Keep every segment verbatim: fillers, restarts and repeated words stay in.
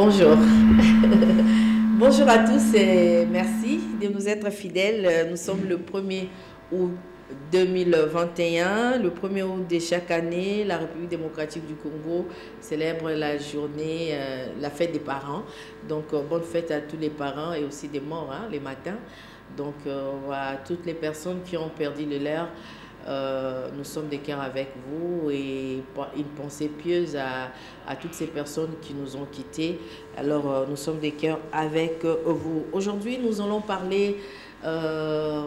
Bonjour. Bonjour à tous et merci de nous être fidèles. Nous sommes le premier août deux mille vingt et un. Le premier août de chaque année, la République démocratique du Congo célèbre la journée, euh, la fête des parents. Donc, euh, bonne fête à tous les parents et aussi des morts hein, les matins. Donc, euh, à toutes les personnes qui ont perdu le leur, euh, nous sommes de cœur avec vous et une pensée pieuse à, à toutes ces personnes qui nous ont quittés. Alors, euh, nous sommes de cœur avec euh, vous. Aujourd'hui, nous allons parler euh,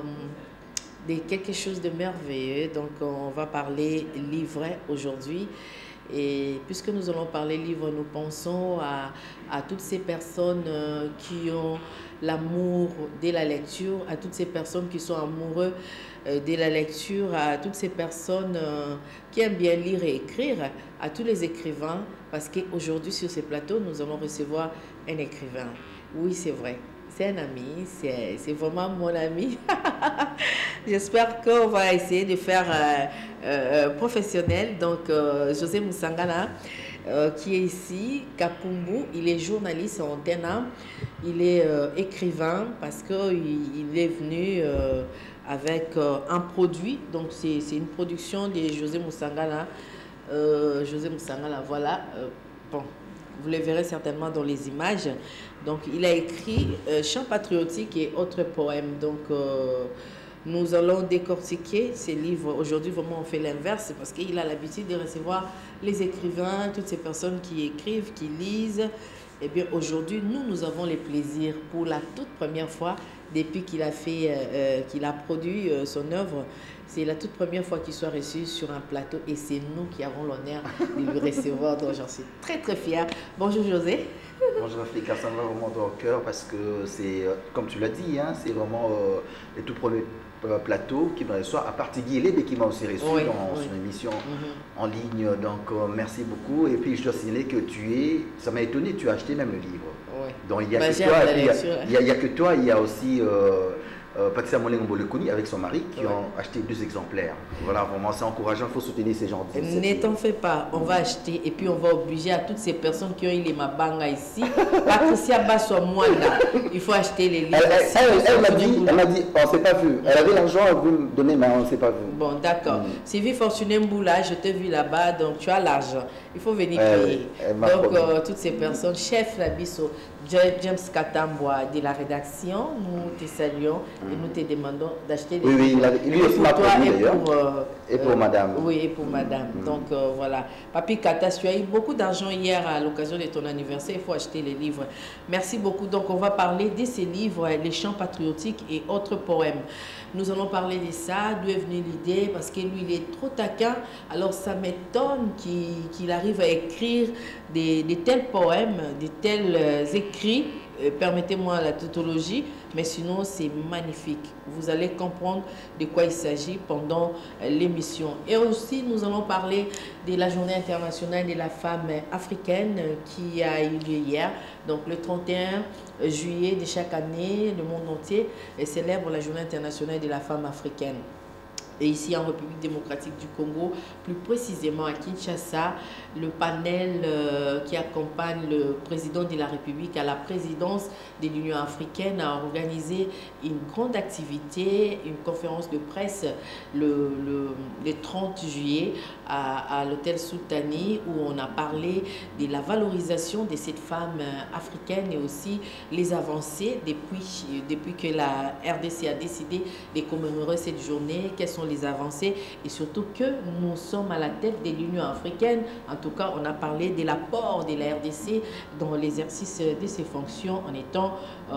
de quelque chose de merveilleux. Donc, on va parler livret aujourd'hui. Et puisque nous allons parler livre, nous pensons à, à toutes ces personnes euh, qui ont l'amour de la lecture, à toutes ces personnes qui sont amoureux euh, de la lecture, à toutes ces personnes euh, qui aiment bien lire et écrire, à tous les écrivains, parce qu'aujourd'hui sur ce plateau, nous allons recevoir un écrivain. Oui, c'est vrai. C'est un ami, c'est vraiment mon ami. J'espère qu'on va essayer de faire euh, euh, professionnel. Donc, euh, José Moussangana, euh, qui est ici, Kapumbu, il est journaliste en Antena, il est euh, écrivain parce qu'il il est venu euh, avec euh, un produit. Donc, c'est une production de José Moussangana. Euh, José Moussangana, voilà. Euh, bon. Vous le verrez certainement dans les images. Donc, il a écrit euh, Chants patriotiques et autres poèmes. Donc, euh, nous allons décortiquer ces livres. Aujourd'hui, vraiment, on fait l'inverse parce qu'il a l'habitude de recevoir les écrivains, toutes ces personnes qui écrivent, qui lisent. Eh bien, aujourd'hui, nous, nous avons le plaisir pour la toute première fois, depuis qu'il a fait, euh, qu'il a produit euh, son œuvre, c'est la toute première fois qu'il soit reçu sur un plateau et c'est nous qui avons l'honneur de lui recevoir. Donc, j'en suis très, très fière. Bonjour, José. Bonjour, Africa, ça me va vraiment dans le cœur parce que c'est, comme tu l'as dit, hein, c'est vraiment euh, le tout premier plateau qui me reçoit, à part Tigui Elebe qui m'a aussi reçu oui, dans oui. son émission mm-hmm. en ligne. Donc, euh, merci beaucoup. Et puis, je dois signaler que tu es, ça m'a étonné, tu as acheté même le livre. Oui. Donc, il n'y a, bah, a, a, a que toi, il y a aussi euh, euh, Patricia Molengombolekoni avec son mari qui oui. ont acheté deux exemplaires. Voilà, vraiment, c'est encourageant, il faut soutenir ces gens. Ne t'en fais pas, on va acheter et puis on va obliger à toutes ces personnes qui ont eu les Mabanga ici, Patricia Basso-Moana, il faut acheter les livres. Elle, elle, elle, elle m'a dit, elle m'a dit, on ne s'est pas vu. Elle avait l'argent, elle veut me donner, mais on ne s'est pas vu. Bon, d'accord. Mm. Sylvie Fortuné Mboula, je t'ai vu là-bas, donc tu as l'argent. Il faut venir elle, payer. Elle donc, euh, toutes ces personnes, chef Labisso, James Katambwa de la rédaction, nous te saluons mm. et nous te demandons d'acheter des oui, livres. Oui, il lui aussi m'a produit d'ailleurs. Euh, et pour euh, madame. Oui, et pour madame. Mm. Donc, euh, voilà. Papi Katas, tu as eu beaucoup d'argent hier à l'occasion de ton anniversaire. Il faut acheter les livres. Merci beaucoup. Donc, on va parler de ces livres, les chants patriotiques et autres poèmes. Nous allons parler de ça, d'où est venue l'idée, parce que lui, il est trop taquin. Alors, ça m'étonne qu'il qu'il arrive à écrire des, des tels poèmes, des tels euh, écrits. Euh, Permettez-moi la tautologie, mais sinon, c'est magnifique. Vous allez comprendre de quoi il s'agit pendant euh, l'émission. Et aussi, nous allons parler de la Journée internationale de la femme africaine euh, qui a eu lieu hier. Donc, le trente et un juillet de chaque année, le monde entier célèbre la Journée internationale de la femme africaine. Et ici en République démocratique du Congo, plus précisément à Kinshasa, le panel euh, qui accompagne le président de la République à la présidence de l'Union africaine a organisé une grande activité, une conférence de presse le, le, le trente juillet à, à l'hôtel Soutani où on a parlé de la valorisation de cette femme africaine et aussi les avancées depuis, depuis que la R D C a décidé de commémorer cette journée, quelles sont les avancées et surtout que nous sommes à la tête de l'Union africaine. En tout cas, on a parlé de l'apport de la R D C dans l'exercice de ses fonctions en étant euh,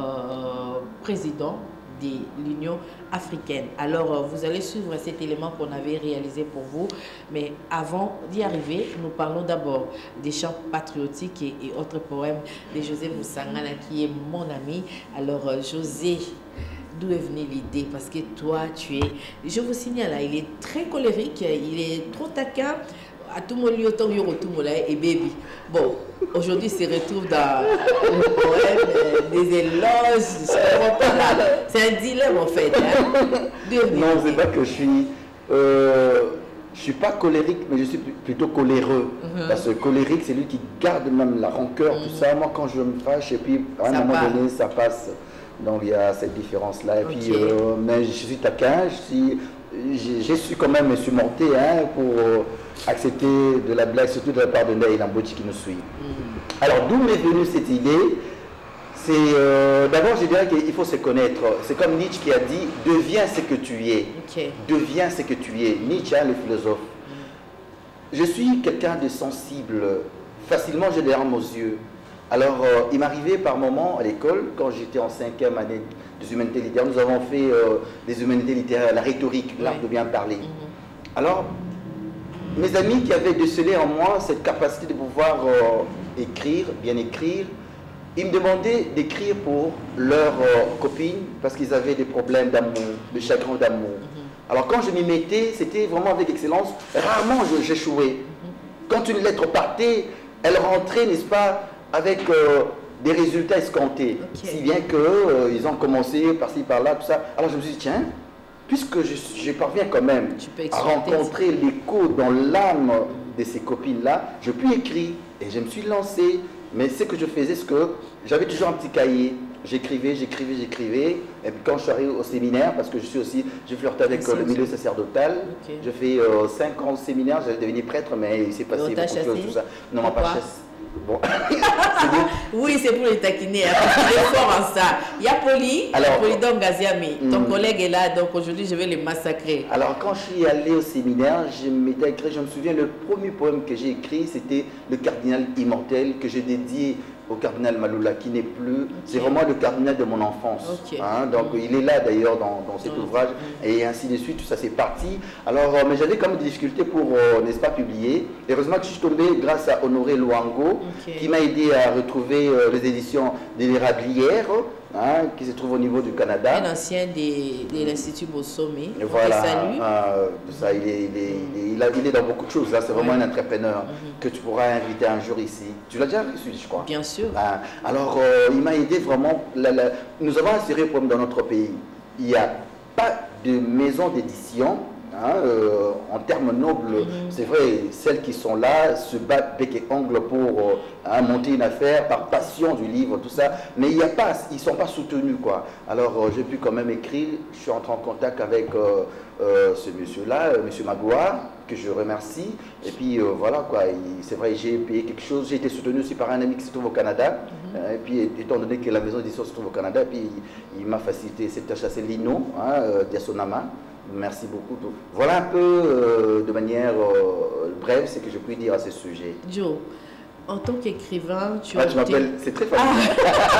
président de l'Union africaine. Alors, vous allez suivre cet élément qu'on avait réalisé pour vous. Mais avant d'y arriver, nous parlons d'abord des chants patriotiques et, et autres poèmes de José Moussangana, qui est mon ami. Alors, José, d'où est venue l'idée? Parce que toi, tu es... Je vous signale, il est très colérique, il est trop taquin. À tout mon lieu, autant tout mon et baby. Bon, aujourd'hui, il se retrouve dans le poème, des éloges. C'est un dilemme en fait. Hein. Non, c'est pas que je suis. Euh, je ne suis pas colérique, mais je suis plutôt coléreux. Mm-hmm. Parce que colérique, c'est lui qui garde même la rancœur, mm-hmm. tout ça. Moi, quand je me fâche, et puis à un ça moment part. donné, ça passe. Donc, il y a cette différence-là. Et okay. puis, euh, mais je suis taquin, j'ai su quand même me surmonter hein, pour euh, accepter de la blague, surtout de la part de Neil Lambochi qui nous suit. Mm-hmm. Alors, d'où m'est venue cette idée? C'est euh, d'abord, je dirais qu'il faut se connaître. C'est comme Nietzsche qui a dit « Deviens ce que tu es. Okay. » Deviens ce que tu es. Nietzsche, hein, le philosophe. Mm. Je suis quelqu'un de sensible. Facilement, j'ai des larmes aux yeux. Alors, euh, il m'arrivait par moments à l'école, quand j'étais en cinquième année des humanités littéraires, nous avons fait euh, des humanités littéraires, la rhétorique, l'art de bien parler. Mm-hmm. Alors, mes amis qui avaient décelé en moi cette capacité de pouvoir euh, écrire, bien écrire, ils me demandaient d'écrire pour leurs euh, copines parce qu'ils avaient des problèmes d'amour, de chagrin d'amour. Mm-hmm. Alors quand je m'y mettais, c'était vraiment avec excellence. Rarement j'échouais. Mm-hmm. Quand une lettre partait, elle rentrait, n'est-ce pas, avec euh, des résultats escomptés. Okay. Si bien qu'ils euh, ont commencé par-ci, par-là, tout ça. Alors je me suis dit, tiens, puisque je, je parviens quand même à rencontrer l'écho dans l'âme de ces copines-là, je puis écrire. Et je me suis lancé. Mais ce que je faisais, c'est que j'avais toujours un petit cahier. J'écrivais, j'écrivais, j'écrivais. Et puis quand je suis arrivé au séminaire, parce que je suis aussi, j'ai flirté avec euh, le milieu sacerdotal. Okay. Je fais euh, cinq ans au séminaire, j'allais devenir prêtre, mais il s'est passé beaucoup de choses, tout ça. Non, on m'a pas chassé. Bon. Oui, c'est pour les taquiner. Il est fort en ça. Il y a Poli, alors, Polydore Gaziami. Ton mm, collègue est là, donc aujourd'hui je vais les massacrer. Alors quand je suis allé au séminaire, je m'étais écrit, je me souviens, le premier poème que j'ai écrit, c'était Le Cardinal Immortel, que j'ai dédié au cardinal Maloula, qui n'est plus. Okay. C'est vraiment le cardinal de mon enfance. Okay. Hein, donc mm. il est là d'ailleurs dans, dans cet mm. ouvrage, mm. et ainsi de suite, tout ça c'est parti. Alors, euh, mais j'avais quand même des difficultés pour, euh, n'est-ce pas, publier. Heureusement que je suis tombé grâce à Honoré Luango, okay. qui m'a aidé à retrouver euh, les éditions de l'Érablière, hein, qui se trouve au niveau du Canada. Un ancien de, de l'Institut Bossomé. Voilà, euh, ça, il, est, il, est, il, est, il, a, il est dans beaucoup de choses. C'est vraiment ouais. un entrepreneur mm-hmm. que tu pourras inviter un jour ici. Tu l'as déjà reçu, je crois. Bien sûr. Hein, alors, euh, il m'a aidé vraiment. La, la, nous avons un sérieux problème dans notre pays. Il n'y a pas de maison d'édition. Hein, euh, en termes nobles, mm-hmm. c'est vrai, celles qui sont là se battent bec et ongle pour euh, hein, monter une affaire par passion du livre, tout ça, mais il y a pas, ils ne sont pas soutenus, quoi. Alors euh, j'ai pu quand même écrire, je suis entré en contact avec euh, euh, ce monsieur-là, euh, monsieur Magloire, que je remercie, et puis euh, voilà, quoi, c'est vrai, j'ai payé quelque chose, j'ai été soutenu aussi par un ami qui se trouve au Canada, mm-hmm. euh, et puis étant donné que la maison d'édition se trouve au Canada, et puis il, il m'a facilité cette tâche, c'est Lino, hein, euh, d'Yasonama. Merci beaucoup. Voilà un peu euh, de manière euh, brève ce que je puis dire à ce sujet. Joe, en tant qu'écrivain, tu ah, tu m'appelles, c'est très facile.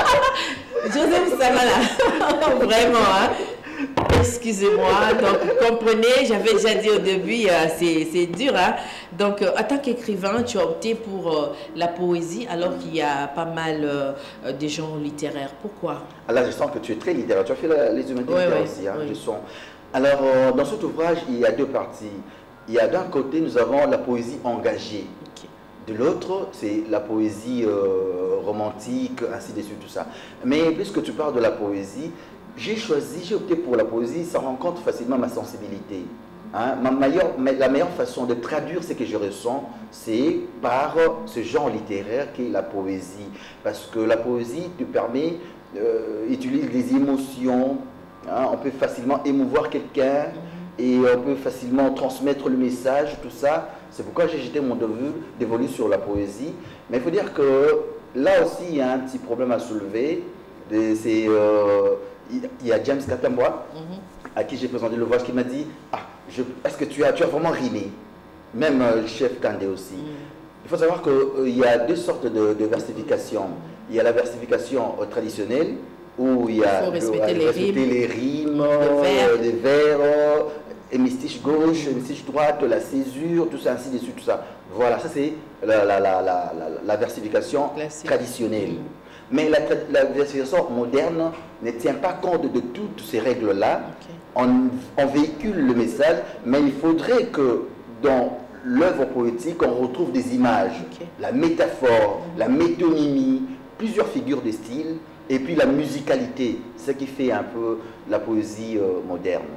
Ah. Joseph Samala, vraiment, hein? Excusez-moi, donc comprenez, j'avais déjà dit au début, euh, c'est dur, hein? Donc euh, en tant qu'écrivain, tu as opté pour euh, la poésie alors qu'il y a pas mal euh, de gens littéraires. Pourquoi? Ah, là, je sens que tu es très littéraire, tu as fait la, les humanités ouais, littéraires ouais, aussi, hein? ouais. Je sens. Alors, euh, dans cet ouvrage, il y a deux parties. Il y a d'un côté, nous avons la poésie engagée. Okay. De l'autre, c'est la poésie euh, romantique, ainsi de suite, tout ça. Mais puisque tu parles de la poésie, j'ai choisi, j'ai opté pour la poésie, ça rencontre facilement ma sensibilité. Hein? Ma meilleure, la meilleure façon de traduire ce que je ressens, c'est par ce genre littéraire qui est la poésie. Parce que la poésie te permet, euh, utilise des émotions. Hein, on peut facilement émouvoir quelqu'un et on peut facilement transmettre le message, tout ça. C'est pourquoi j'ai jeté mon dévolu sur la poésie. Mais il faut dire que là aussi, il y a un petit problème à soulever. C'est, euh, il y a James Katambois, mm-hmm. à qui j'ai présenté l'ouvrage, qui m'a dit ah, est-ce que tu as, tu as vraiment rimé? Même euh, le chef Kandé aussi. Mm. Il faut savoir qu'il euh, y a deux sortes de, de versification. Il y a la versification euh, traditionnelle, où il y a il faut respecter, les, respecter rimes, les rimes, euh, les vers, euh, hémistiche gauche, hémistiche droite, la césure, tout ça, ainsi de suite, tout ça. Voilà, ça c'est la, la, la, la, la versification classique traditionnelle. Mmh. Mais la, la versification moderne ne tient pas compte de toutes ces règles-là. Okay. On, on véhicule le message, mais il faudrait que dans l'œuvre poétique, on retrouve des images, okay. la métaphore, mmh. la métonymie, plusieurs figures de style, et puis la musicalité, ce qui fait un peu la poésie euh, moderne.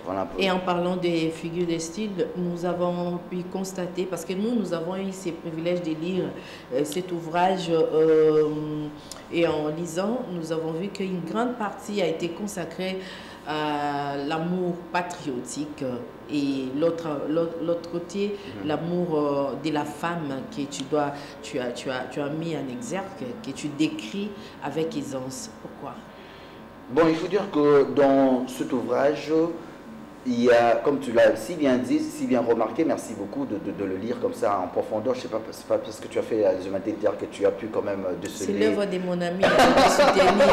Voilà un peu. Et en parlant des figures de style, nous avons pu constater, parce que nous, nous avons eu ces privilèges de lire euh, cet ouvrage, euh, et en lisant, nous avons vu qu'une grande partie a été consacrée à l'amour patriotique et l'autre l'autre côté, mmh. l'amour euh, de la femme que tu, dois, tu, as, tu, as, tu as mis en exergue, que tu décris avec aisance. Pourquoi? Bon, il faut dire que dans cet ouvrage, il y a, comme tu l'as si bien dit, si bien remarqué, merci beaucoup de, de, de le lire comme ça en profondeur. Je ne sais pas, c'est pas parce que tu as fait les humanitaires que tu as pu quand même déceler. C'est l'œuvre de mon ami, de soutenir.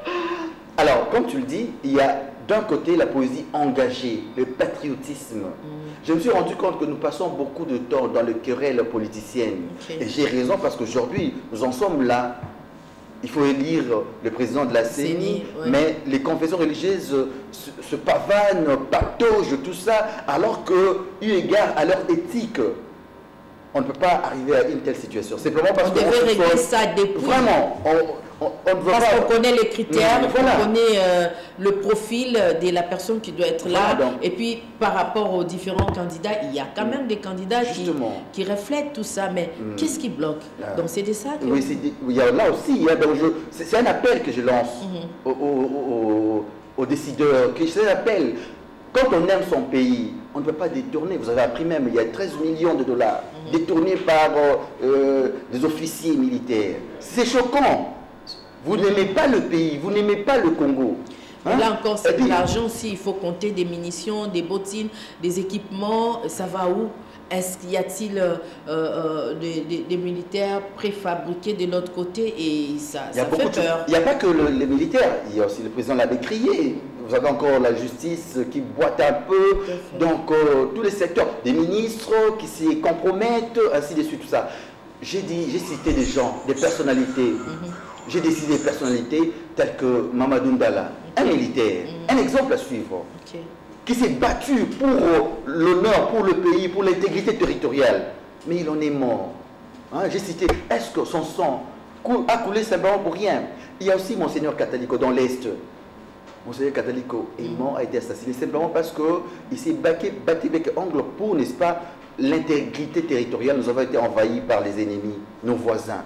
Alors, comme tu le dis, il y a d'un côté la poésie engagée, le patriotisme. Mm. Je me suis rendu compte que nous passons beaucoup de temps dans le querelle politicienne. Okay. Et j'ai raison parce qu'aujourd'hui, nous en sommes là. Il faut élire le président de la C E N I, ouais. mais les confessions religieuses se, se pavanent, pataugent, tout ça, alors que, eu égard à leur éthique, on ne peut pas arriver à une telle situation. Simplement parce on devait régler ça depuis. Vraiment, on, on, on ne veut parce pas. qu'on connaît les critères, voilà. on connaît euh, le profil de la personne qui doit être là. Voilà, et puis, par rapport aux différents candidats, il y a quand même des candidats qui, qui reflètent tout ça. Mais mm. qu'est-ce qui bloque? ah. Donc, c'est de ça que... Oui, il y a là aussi, c'est un appel que je lance mm-hmm. aux, aux, aux, aux décideurs. C'est un appel. Quand on aime son pays, on ne peut pas détourner. Vous avez appris même, il y a treize millions de dollars mmh. détournés par euh, des officiers militaires. C'est choquant. Vous n'aimez pas le pays, vous n'aimez pas le Congo. Hein? Là encore, c'est de l'argent aussi. Il faut compter des munitions, des bottines, des équipements. Ça va où? Est-ce qu'il y a-t-il euh, euh, des, des, des militaires préfabriqués de l'autre côté? Et ça, ça fait peur. Il n'y a pas que le, les militaires. Il y a aussi le président l'avait crié. Vous avez encore la justice qui boite un peu. Donc, euh, tous les secteurs. Des ministres qui s'y compromettent, ainsi de suite, tout ça. J'ai dit, j'ai cité des gens, des personnalités. Mm-hmm. J'ai décidé des personnalités telles que Mamadou Ndala, okay. un militaire, mm-hmm. un exemple à suivre. Okay. Qui s'est battu pour l'honneur, pour le pays, pour l'intégrité territoriale. Mais il en est mort. Hein, j'ai cité, est-ce que son sang a coulé simplement pour rien? Il y a aussi Monseigneur Catalico dans l'Est. Monseigneur Catalico est mort, a été assassiné simplement parce qu'il s'est battu avec angle pour, n'est-ce pas, l'intégrité territoriale. Nous avons été envahis par les ennemis, nos voisins.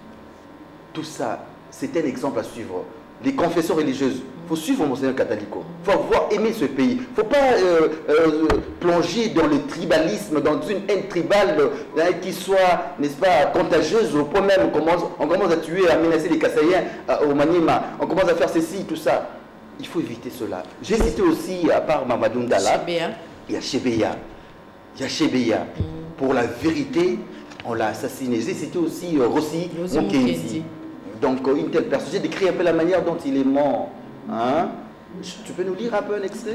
Tout ça, c'est un exemple à suivre. Les confessions religieuses, il faut suivre Monseigneur Catalico. Il faut avoir aimé ce pays. Il ne faut pas euh, euh, plonger dans le tribalisme, dans une haine tribale euh, qui soit, n'est-ce pas, contagieuse au point même on commence, on commence à tuer, à menacer les Kassaïens euh, au Maniema. On commence à faire ceci, tout ça. Il faut éviter cela. J'ai cité aussi, à part Mamadou Ndala, il y a Chebeya. Il y a Chebeya. Mm. Pour la vérité, on l'a assassiné. J'ai cité aussi euh, Rossi Mukendi. Donc, une telle personne, j'ai décrit un peu la manière dont il est mort. Hein? Tu peux nous lire un peu un extrait?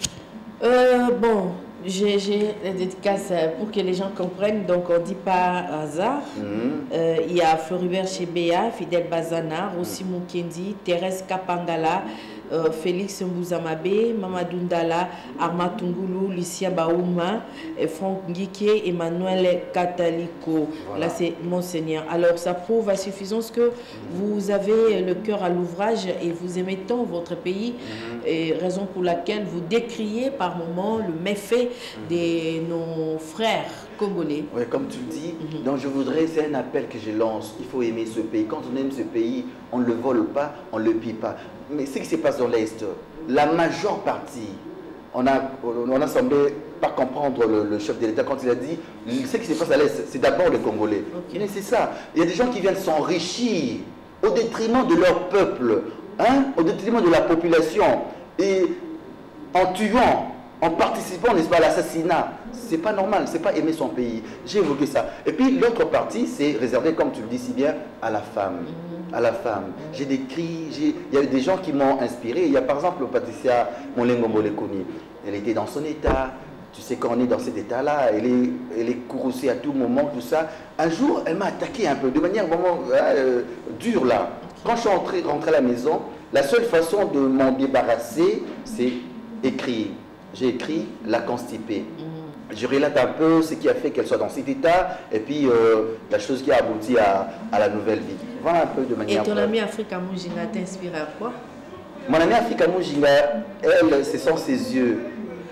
euh, Bon, j'ai la dédicace pour que les gens comprennent. Donc, on ne dit pas hasard. Mm -hmm. euh, il y a Floribert Chebeya, Fidel Bazana, Rossi mm -hmm. Mukendi, Thérèse Kapangala, euh, Félix Mbouzamabe, Mamadou Ndala, Arma Tungulu, Lucia Baouma, Franck Ngike, Emmanuel Catalico. Voilà. Là, c'est Monseigneur. Alors, ça prouve à suffisance que vous avez le cœur à l'ouvrage et vous aimez tant votre pays, mm-hmm. et raison pour laquelle vous décriez par moments le méfait mm-hmm. de nos frères congolais. Oui, comme tu le dis, mm-hmm. donc je voudrais, c'est un appel que je lance. Il faut aimer ce pays. Quand on aime ce pays, on ne le vole pas, on ne le pille pas. Mais ce qui se passe dans l'Est, la majeure partie, on a, on a semblé pas comprendre le, le chef de l'État quand il a dit ce qui se passe à l'Est, c'est d'abord les Congolais. Okay. Mais c'est ça. Il y a des gens qui viennent s'enrichir au détriment de leur peuple, hein, au détriment de la population. Et en tuant, en participant, n'est-ce pas, à l'assassinat, c'est pas normal, c'est pas aimer son pays. J'ai évoqué ça. Et puis l'autre partie, c'est réservé, comme tu le dis si bien, à la femme. À la femme. J'ai décrit, il y a des gens qui m'ont inspiré. Il y a par exemple Patricia Molengo Molekoni. Elle était dans son état. Tu sais, quand on est dans cet état-là, elle est, elle est courroucée à tout moment, tout ça. Un jour, elle m'a attaqué un peu, de manière vraiment euh, dure là. Quand je suis rentré, rentré à la maison, la seule façon de m'en débarrasser, c'est écrire. J'ai écrit La Constipée. Je relate un peu ce qui a fait qu'elle soit dans cet état et puis euh, la chose qui a abouti à, à la nouvelle vie. Voilà un peu de manière... Et ton ami Africa Mujinga t'inspire à quoi? Mon ami Africa Mujinga, elle, ce sont ses yeux.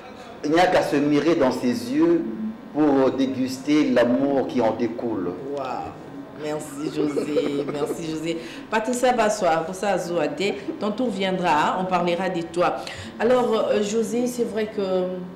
il n'y a qu'à se mirer dans ses yeux pour déguster l'amour qui en découle. Wow. Merci José, merci José. Patricia Bassoir, pour ça, Zoadé, ton tour viendra, on parlera de toi. Alors, euh, José, c'est vrai que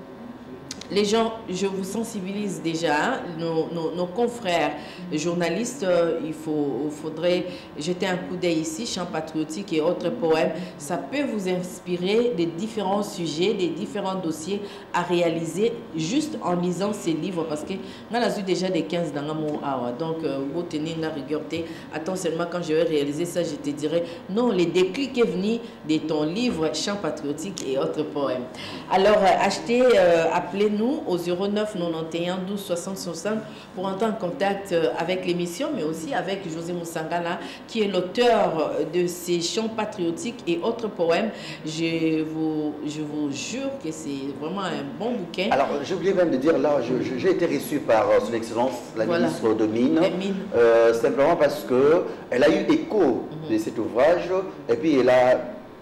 les gens, je vous sensibilise déjà, nos, nos, nos confrères journalistes, euh, il faut, faudrait jeter un coup d'œil ici, Chant patriotique et autres poèmes. Ça peut vous inspirer des différents sujets, des différents dossiers à réaliser juste en lisant ces livres. Parce que on a vu déjà des quinze dans mon hour. Donc, vous tenez une rigueur. Attends seulement quand je vais réaliser ça, je te dirai non, les déclics est venu de ton livre Chant patriotique et autres poèmes. Alors, achetez, euh, appelez-nous au zéro neuf quatre-vingt-onze douze soixante soixante pour entrer en contact avec l'émission, mais aussi avec José Moussangana, qui est l'auteur de ces chants patriotiques et autres poèmes. Je vous, je vous jure que c'est vraiment un bon bouquin. Alors, j'ai oublié même de dire, là, j'ai été reçu par son Excellence, la voilà. ministre de Mines, Mines. Euh, simplement parce qu'elle a eu écho mm-hmm. de cet ouvrage, et puis elle a...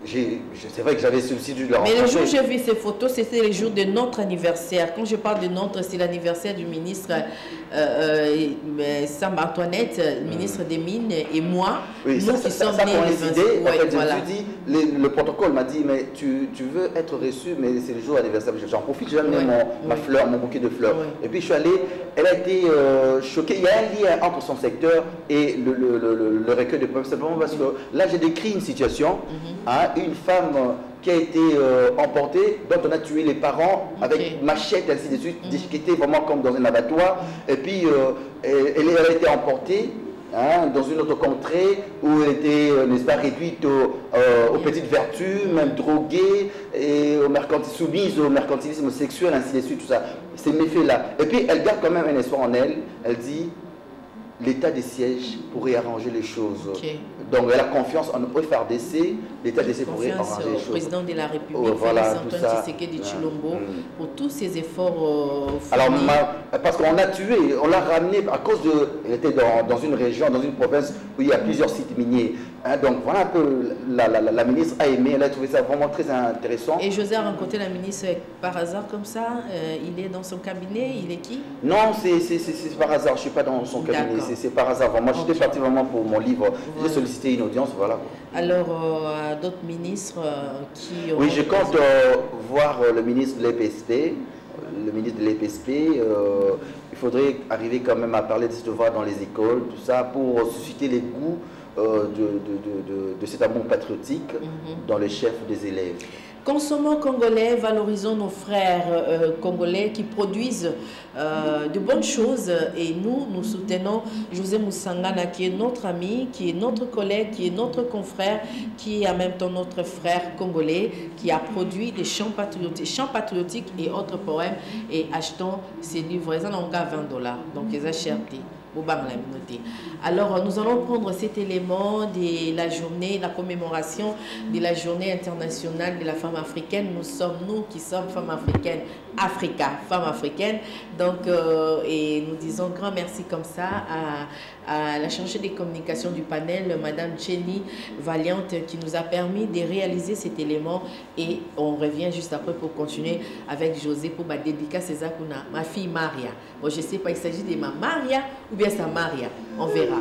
C'est vrai que j'avais sollicité de leur Mais le jour où j'ai vu ces photos, c'était le jour de notre anniversaire. Quand je parle de notre, c'est l'anniversaire du ministre euh, euh, Sam Antoinette, ministre des Mines, et moi. Oui, nous ça, qui ça, sommes ça nés coïncidé. En ouais, fait, voilà. je me suis dit, le, le protocole m'a dit, mais tu, tu veux être reçu, mais c'est le jour anniversaire. J'en profite, j'ai amené ouais, mon, ouais. ma fleur, mon bouquet de fleurs. Ouais. Et puis je suis allé, elle a été euh, choquée. Il y a un lien entre son secteur et le, le, le, le, le recueil de poèmes, simplement parce que là, j'ai décrit une situation. Mm-hmm. hein, une femme qui a été euh, emportée, dont on a tué les parents okay. avec machette, ainsi de suite, mm. qui était vraiment comme dans un abattoir. Mm. Et puis, euh, elle, elle a été emportée hein, dans une autre contrée où elle était, euh, n'est-ce pas, réduite au, euh, aux petites vertus, même droguée, et au mercantilisme, soumise au mercantilisme sexuel, ainsi de suite, tout ça. Ces méfaits-là. Et puis, elle garde quand même un espoir en elle. Elle dit, l'état des sièges pourrait arranger les choses. Okay. Donc, elle a confiance en le F R D C, l'état des sièges pourrait arranger les choses. Au président de la République, oh, voilà, Félix Antoine Tshisekedi Tshilombo, mm. pour tous ses efforts. Euh, Alors, ma, parce qu'on a tué, on l'a ramené à cause de. Elle était dans, dans une région, dans une province où il y a plusieurs sites miniers. Hein, donc, voilà un peu, la, la, la ministre a aimé, elle a trouvé ça vraiment très intéressant. Et José a rencontré la ministre par hasard comme ça, euh, il est dans son cabinet, il est qui? Non, c'est par hasard, je ne suis pas dans son cabinet, c'est par hasard. Moi, okay. j'étais parti vraiment pour mon livre, voilà. J'ai sollicité une audience, voilà. Alors, euh, d'autres ministres euh, qui... Oui, je compte euh, voir le ministre de l'E P S P, le ministre de l'E P S P, euh, il faudrait arriver quand même à parler de ce devoir dans les écoles, tout ça, pour susciter les goûts euh, de, de, de, de, de cet amour patriotique mm-hmm. dans les chefs des élèves. Consommons congolais, valorisons nos frères euh, congolais qui produisent euh, de bonnes choses et nous, nous soutenons José Moussangana qui est notre ami, qui est notre collègue, qui est notre confrère, qui est en même temps notre frère congolais, qui a produit des chants patriotiques, chants patriotiques et autres poèmes et achetons ces livres. Ils en ont qu'à vingt dollars, donc ils ont acheté. Alors, nous allons prendre cet élément de la journée, la commémoration de la journée internationale de la femme africaine. Nous sommes, nous qui sommes femmes africaines, Africa, femmes africaines. Donc, euh, et nous disons grand merci comme ça à, à la chargée des communications du panel, Madame Jenny Valiante, qui nous a permis de réaliser cet élément. Et on revient juste après pour continuer avec José pour ma dédicace César Kuna, ma fille Maria. Bon, je ne sais pas, il s'agit de ma Maria ou bien sa Maria. On verra.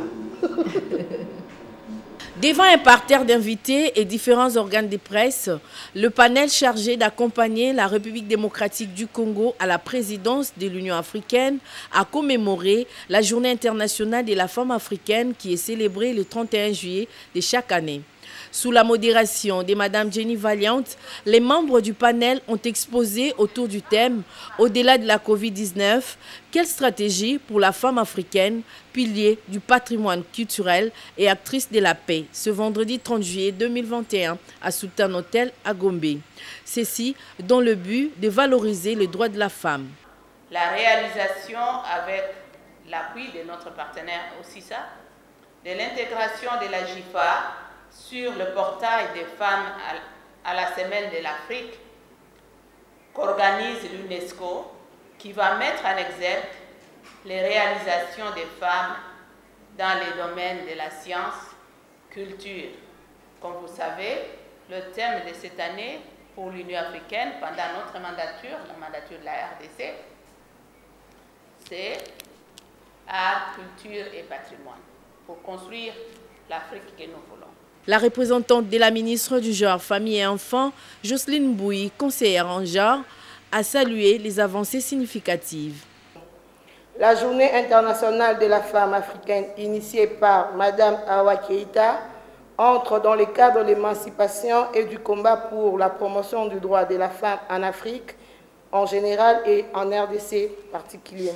Devant un parterre d'invités et différents organes de presse, le panel chargé d'accompagner la République démocratique du Congo à la présidence de l'Union africaine a commémoré la Journée internationale de la femme africaine qui est célébrée le trente et un juillet de chaque année. Sous la modération de Madame Jenny Valiante, les membres du panel ont exposé autour du thème « Au-delà de la COVID dix-neuf, quelle stratégie pour la femme africaine, pilier du patrimoine culturel et actrice de la paix ?» ce vendredi trente juillet deux mille vingt et un à Sultan Hotel à Gombe. Ceci dans le but de valoriser les droits de la femme. La réalisation avec l'appui de notre partenaire aussi ça, de l'intégration de la J F A sur le portail des femmes à la Semaine de l'Afrique qu'organise l'UNESCO, qui va mettre en exergue les réalisations des femmes dans les domaines de la science, culture. Comme vous savez, le thème de cette année pour l'Union africaine pendant notre mandature, la mandature de la R D C, c'est art, culture et patrimoine, pour construire l'Afrique que nous voulons. La représentante de la ministre du Genre, Famille et Enfants, Jocelyne Bouy, conseillère en genre, a salué les avancées significatives. La Journée internationale de la femme africaine, initiée par Madame Awa Keïta, entre dans le cadre de l'émancipation et du combat pour la promotion du droit de la femme en Afrique en général et en R D C particulier.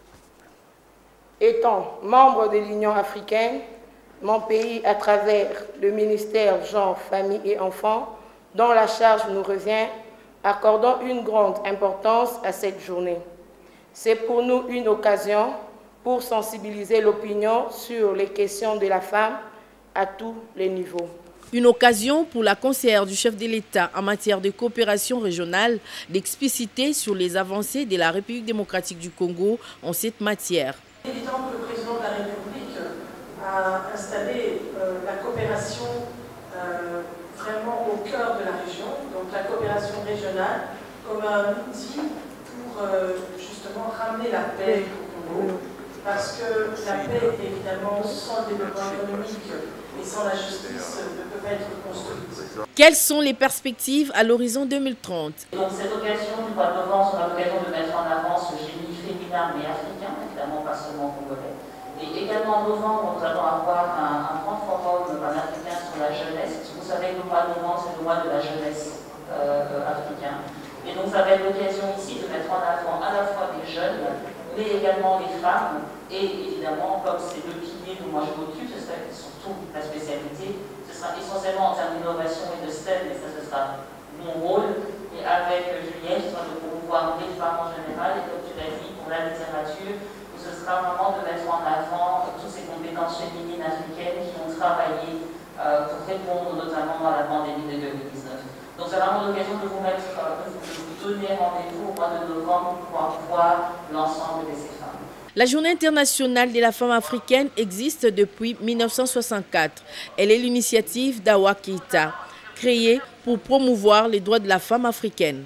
Étant membre de l'Union africaine, mon pays, à travers le ministère Genre, Famille et Enfants, dont la charge nous revient, accordons une grande importance à cette journée. C'est pour nous une occasion pour sensibiliser l'opinion sur les questions de la femme à tous les niveaux. Une occasion pour la conseillère du chef de l'État en matière de coopération régionale d'expliciter sur les avancées de la République démocratique du Congo en cette matière. Il est évident que le président de la République a installé euh, la coopération euh, vraiment au cœur de la région, donc la coopération régionale comme un outil pour euh, justement ramener la paix au Congo, parce que la paix, évidemment, sans le développement économique et sans la justice, ne peut pas être construite. Quelles sont les perspectives à l'horizon deux mille trente? Donc cette occasion du mois de novembre sera l'occasion de mettre en avant ce génie féminin mais africain, évidemment pas seulement congolais. Et également en novembre, nous allons avoir un, un grand forum panafricain sur la jeunesse. Vous savez que le mois de novembre, c'est le mois de la jeunesse euh, africain. Et donc ça va être l'occasion ici de mettre en avant à la fois des jeunes, mais également les femmes. Et évidemment, comme c'est le pilier que moi je m'occupe, ce sera surtout la spécialité, ce sera essentiellement en termes d'innovation et de S T E M, et ça ce sera mon rôle. Et avec Juliette, ce sera de promouvoir les femmes en général, et comme tu l'as dit, pour la littérature, ce sera vraiment de mettre en avant toutes ces compétences féminines africaines qui ont travaillé euh, pour répondre notamment à la pandémie de deux mille dix-neuf. Donc c'est vraiment l'occasion de vous mettre, euh, de vous donner rendez-vous au mois de novembre pour pouvoir voir l'ensemble de ces femmes. La Journée internationale de la femme africaine existe depuis mille neuf cent soixante-quatre. Elle est l'initiative d'Awa Keïta, créée pour promouvoir les droits de la femme africaine.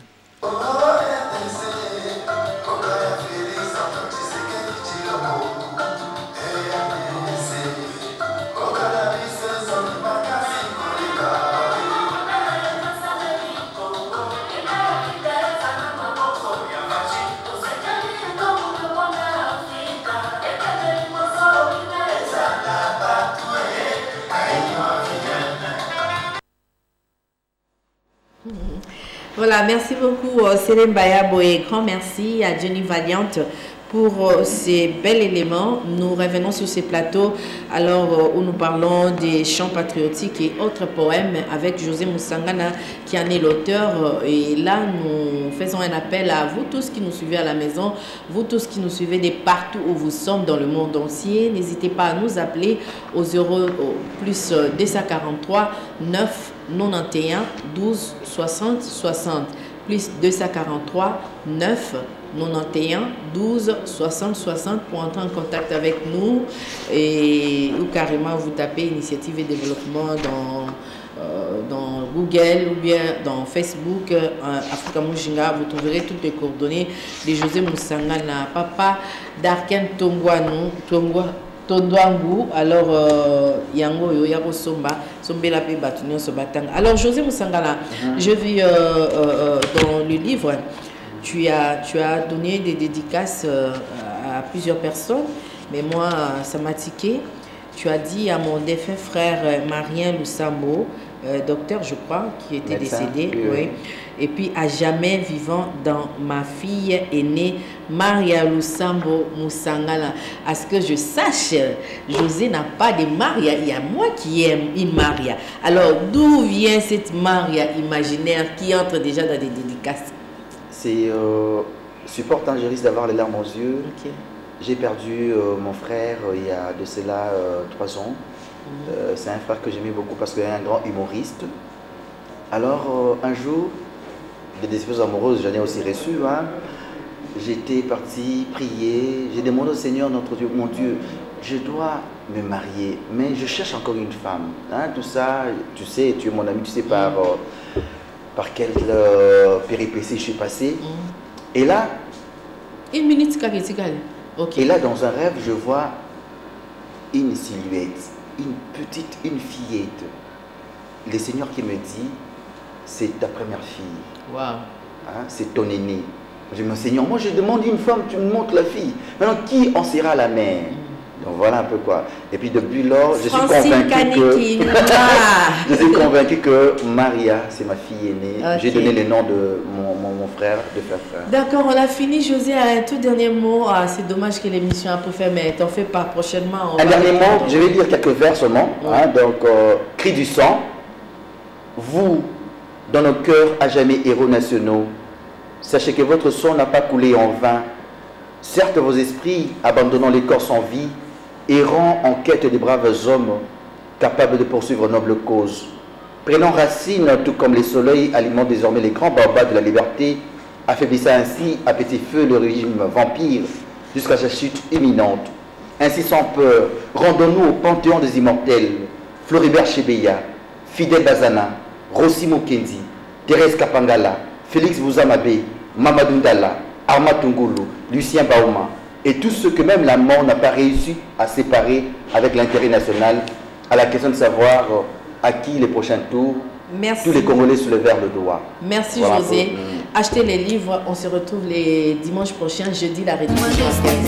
Voilà, merci beaucoup Célène Bayabo et grand merci à Jenny Valiante pour ces bels éléments. Nous revenons sur ces plateaux alors où nous parlons des chants patriotiques et autres poèmes avec José Moussangana qui en est l'auteur. Et là, nous faisons un appel à vous tous qui nous suivez à la maison, vous tous qui nous suivez de partout où vous sommes dans le monde entier. N'hésitez pas à nous appeler au zéro plus deux cent quarante-trois neuf quatre-vingt-onze douze soixante soixante plus deux cent quarante-trois neuf quatre-vingt-onze douze soixante soixante pour entrer en contact avec nous et ou carrément vous tapez initiative et développement dans euh, dans Google ou bien dans Facebook euh, Africa Mujinga, vous trouverez toutes les coordonnées de José Moussangana, papa d'Arken Tongwanu Tongwa Tondwangu, alors euh, Yango Yoyaro Somba, Sombela Pe Batunyo Sobatang. Alors José Moussangana, mm-hmm. je vis euh, euh, dans le livre, tu as, tu as donné des dédicaces euh, à plusieurs personnes, mais moi ça m'a tiqué. Tu as dit à mon défunt frère Marien Lusambo, euh, docteur je crois, qui était médecin, décédé, oui, oui. Et puis à jamais vivant dans ma fille aînée Maria Lusambo Moussangana. À ce que je sache, José n'a pas de Maria, il y a moi qui aime une Maria. Alors d'où vient cette Maria imaginaire qui entre déjà dans des dédicaces? C'est euh, supportant, je risque d'avoir les larmes aux yeux. Okay. J'ai perdu euh, mon frère euh, il y a de cela euh, trois ans. Mmh. Euh, c'est un frère que j'aimais beaucoup parce qu'il est un grand humoriste. Alors euh, un jour, des espèces amoureuses, j'en ai aussi reçu. Hein. J'étais parti prier, j'ai demandé au Seigneur, notre Dieu, mon Dieu, je dois me marier, mais je cherche encore une femme. Hein, tout ça, tu sais, tu es mon ami, tu sais par... Euh, par quelle euh, péripétie je suis passé. Mm. Et là, une minute, okay. Et là, dans un rêve, je vois une silhouette, une petite, une fillette. Le Seigneur qui me dit, c'est ta première fille. Wow. Hein, c'est ton aîné. Je me dis, Seigneur, moi je demande une femme, tu me montres la fille. Maintenant, qui en sera la mère? Donc voilà un peu quoi. Et puis depuis lors, je suis convaincu que je suis convaincu que Maria, c'est ma fille aînée. Okay. J'ai donné le nom de mon, mon, mon frère, de frère frère. D'accord, on a fini. José, un tout dernier mot. Ah, c'est dommage que l'émission a peu fait, mais t'en fais pas prochainement. Un dernier mot, je vais dire quelques vers seulement. Ouais. Hein, donc, euh, cri du sang. Vous, dans nos cœurs à jamais héros nationaux, sachez que votre sang n'a pas coulé en vain. Certes, vos esprits, abandonnant les corps sans vie, errant en quête des braves hommes, capables de poursuivre noble cause, prenant racine, tout comme les soleils, alimentent désormais les grands barbares de la liberté, affaiblissant ainsi à petit feu le régime vampire, jusqu'à sa chute imminente. Ainsi sans peur, rendons-nous au panthéon des immortels, Floribert Chebeya, Fidel Bazana, Rossi Mukendi, Thérèse Kapangala, Félix Bouzamabe, Mamadou Ndala, Arma Tungulu, Lucien Bauma, et tous ceux que même la mort n'a pas réussi à séparer avec l'intérêt national, à la question de savoir à qui les prochains tours. Merci. Tous les Congolais soulevèrent le doigt. Merci voilà José. Pour... Achetez les livres, on se retrouve les dimanches prochains, jeudi la rédition.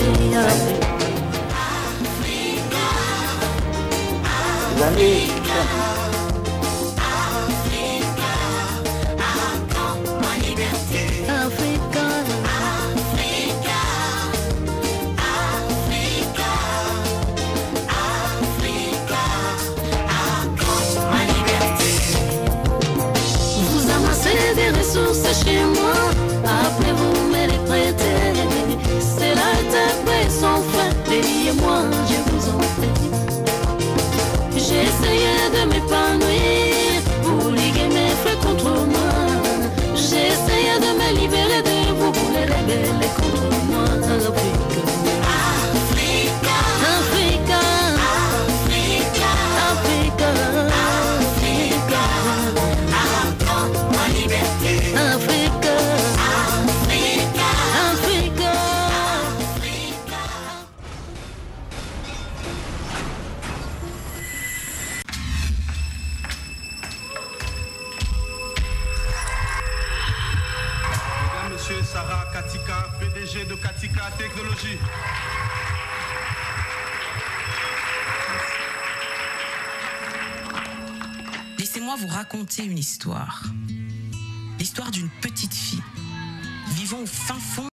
Chez moi, après vous me les prêtez. C'est la tête sans fin, déliez-moi, je vous en prie. J'ai essayé de m'épanouir pour liguer mes faits contre moi. J'ai essayé de me libérer de vous pour les rébeller contre moi. Africa, Africa, Africa, Africa, Africa, Africa, ma liberté. Africa, Africa, Africa, Africa. Mesdames, Messieurs, Sarah Katika, P D G de Katika Technologies. Laissez-moi vous raconter une histoire. L'histoire d'une petite fille vivant au fin fond